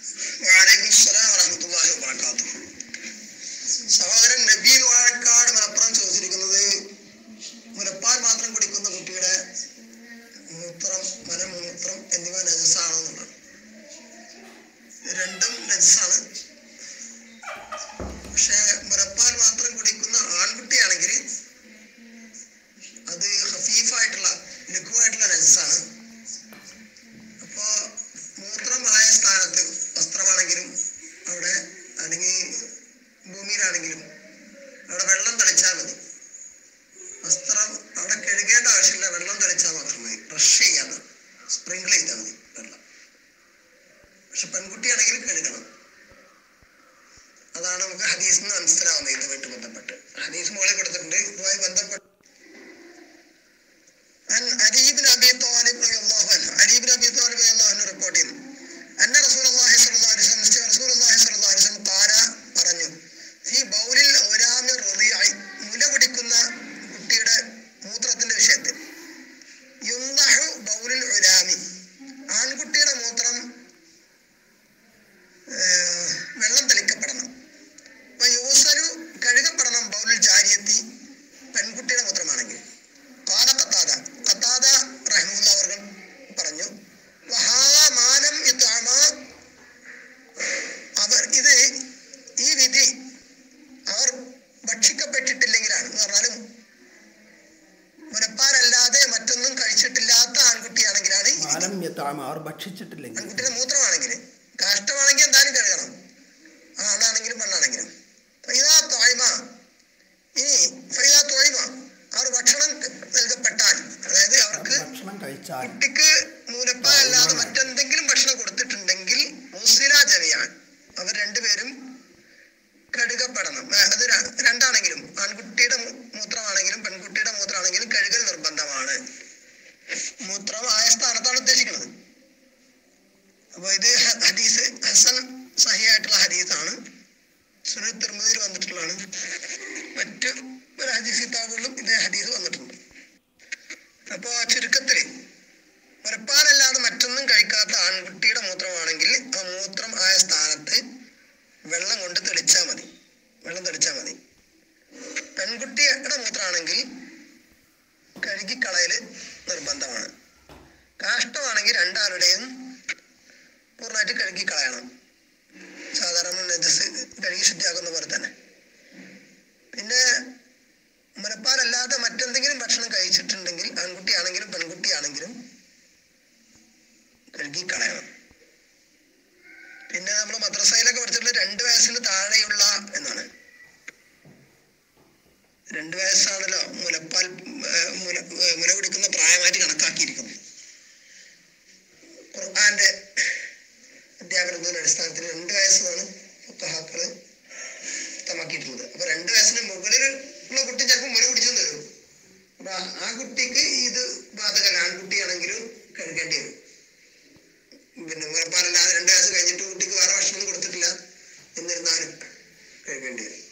വഅലൈക്കും അസ്സലാം വറഹ്മത്തുള്ളാഹി വബറകാതുഹു. സഹോദരൻ നബീൽ വാഴക്കാട് മലപ്പുറം ചോദിച്ചിരിക്കുന്നത്, മുലപ്പാൽ മാത്രം കുടിക്കുന്ന കുട്ടിയുടെ മൂത്രം, മലമൂത്രം എന്നിവ നജസാണോ എന്നുള്ളതാണ്. രണ്ടും നജസാണ്. പക്ഷെ മുലപ്പാൽ മാത്രം കുടിക്കുന്ന ആൺകുട്ടിയാണെങ്കിൽ അത് ഹഫീഫായിട്ടുള്ള ലഘുവായിട്ടുള്ള നജസാണ്. അപ്പോൾ മൂത്രമായ സ്ഥാനത്ത് വസ്ത്രമാണെങ്കിലും അവിടെ, അല്ലെങ്കിൽ ഭൂമിയിലാണെങ്കിലും അവിടെ വെള്ളം തളിച്ചാൽ മതി. വസ്ത്രം അവിടെ കഴുകേണ്ട ആവശ്യമില്ല, വെള്ളം തളിച്ചാൽ മാത്രം മതി. ബ്രഷ് ചെയ്യാതെ സ്പ്രിങ്കിൾ ചെയ്താൽ മതി വെള്ളം. പക്ഷെ പെൺകുട്ടിയാണെങ്കിൽ കഴുകണം. അതാണ് നമുക്ക് ഹദീസിൽ നിന്ന് മനസ്സിലാവുന്നത്. ഇതുമായിട്ട് ബന്ധപ്പെട്ട് ഹദീസ് മുകളിൽ കൊടുത്തിട്ടുണ്ട്. ഇതുമായി ബന്ധപ്പെട്ട് علي بن أبي طالب رضي الله عنه റിപ്പോർട്ട് ചെയ്യുന്നു, അന്ന റസൂലുള്ളാഹി സ്വല്ലല്ലാഹു അലൈഹി വസല്ലം റസൂലുള്ളാഹി സ്വല്ലല്ലാഹു അലൈഹി വസല്ലം ഖാല പറഞ്ഞു, ഫീ ബൗലിൽ ഉലാമി റളിഇ മുല കുടിക്കുന്ന കുട്ടിയുടെ മൂത്രത്തിന്റെ വിഷയത്തിൽ, യുൻദഹു ബൗലിൽ ഉലാമി ആൺകുട്ടിയുടെ മൂത്രം വെള്ളം തളിക്കപ്പെടണം. അപ്പൊ യൂസലു കഴുകപ്പെടണം ബൗലിൽ ജാരിയത്തി പെൺകുട്ടിയുടെ മൂത്രമാണെങ്കിൽ. ഖാല ഖത്താദ റഹിമഹുല്ലാഹ് അവർ പറഞ്ഞു, അവർ ഇത് ഈ വിധി അവർ ഭക്ഷിക്കപ്പെട്ടിട്ടില്ലെങ്കിലാണ് എന്ന് പറഞ്ഞാലും മുലപ്പാലല്ലാതെ മറ്റൊന്നും കഴിച്ചിട്ടില്ലാത്ത ആൺകുട്ടിയാണെങ്കിലാണ് ആൺകുട്ടിയുടെ മൂത്രമാണെങ്കിൽ. കാഷ്ടമാണെങ്കിൽ എന്തായാലും കഴുകണം, ആണാണെങ്കിലും പെണ്ണാണെങ്കിലും. ഫൈദാ ത്വഇമ അവർ ഭക്ഷണം നൽകപ്പെട്ടാൽ, അതായത് അവർക്ക് കുട്ടിക്ക് മൂലപ്പാലല്ലാതെ മറ്റെന്തെങ്കിലും ഭക്ഷണം കൊടുത്തിട്ടുണ്ടെങ്കിൽ മുസ്ലില ജമിയാൻ അവർ രണ്ടുപേരും കഴുകപ്പെടണം. അത് രണ്ടാണെങ്കിലും, ആൺകുട്ടിയുടെ മൂത്രമാണെങ്കിലും പെൺകുട്ടിയുടെ മൂത്രമാണെങ്കിലും കഴുകൽ നിർബന്ധമാണ്. മൂത്രമായ സ്ഥാനത്താണ് ഉദ്ദേശിക്കുന്നത്. അപ്പോൾ ഇത് ഹദീസ് ഹസൻ സഹിയായിട്ടുള്ള ഹദീസാണ്. സുനൻ തിർമിദിയിൽ വന്നിട്ടുള്ളതാണ്. മറ്റ് ഹദീസ് കിതാബുകളിലും ഇതേ ഹദീസ് വന്നിട്ടുണ്ട്. അപ്പോൾ ചുരുക്കത്തിൽ മുലപ്പാലല്ലാതെ മറ്റൊന്നും കഴിക്കാത്ത ആൺകുട്ടിയുടെ മൂത്രമാണെങ്കിൽ ആ മൂത്രം ആയ സ്ഥാനത്ത് വെള്ളം കൊണ്ട് തെളിച്ചാൽ മതി. പെൺകുട്ടിയുടെ മൂത്രമാണെങ്കിൽ കഴുകിക്കളയൽ നിർബന്ധമാണ്. കാഷ്ടമാണെങ്കിൽ രണ്ടാളുടെയും പൂർണ്ണമായിട്ട് കഴുകിക്കളയണം. സാധാരണ നജസ് കഴുകി ശുദ്ധിയാക്കുന്ന പോലെ തന്നെ. പിന്നെ മുലപ്പാലല്ലാതെ മറ്റെന്തെങ്കിലും ഭക്ഷണം കഴിച്ചിട്ടുണ്ടെങ്കിൽ ആൺകുട്ടിയാണെങ്കിലും പെൺകുട്ടിയാണെങ്കിലും കഴുകിക്കളയണം. പിന്നെ നമ്മൾ മദ്രസയിലൊക്കെ പഠിച്ചിട്ടുള്ള 2 വയസ്സിന് താഴെയുള്ള എന്നാണ്. 2 വയസ്സാണല്ലോ മുലപ്പാൽ മുല കുടിക്കുന്ന പ്രായമായിട്ട് കണക്കാക്കിയിരിക്കുന്നത്. ഖുർആന്റെ അധ്യാപനത്തിന്റെ അടിസ്ഥാനത്തിൽ 2 വയസ്സാണ് ഫുഖഹാക്കള് വ്യക്തമാക്കിയിട്ടുള്ളത്. അപ്പൊ 2 വയസ്സിന് മുകളിലുള്ള കുട്ടി ചിലപ്പോൾ മുല കുടിച്ചെന്ന് വരും. അപ്പൊ ആ കുട്ടിക്ക് ഇത് ബാധകല്ല. ആൺകുട്ടിയാണെങ്കിലും കഴുകേണ്ടി വരും. പിന്നെ മുലപ്പാലല്ലാതെ 2 വയസ്സ് കഴിഞ്ഞിട്ട് കുട്ടിക്ക് വേറെ ഭക്ഷണം കൊടുത്തിട്ടില്ല എന്നിരുന്നാലും കഴുകേണ്ടി വരും.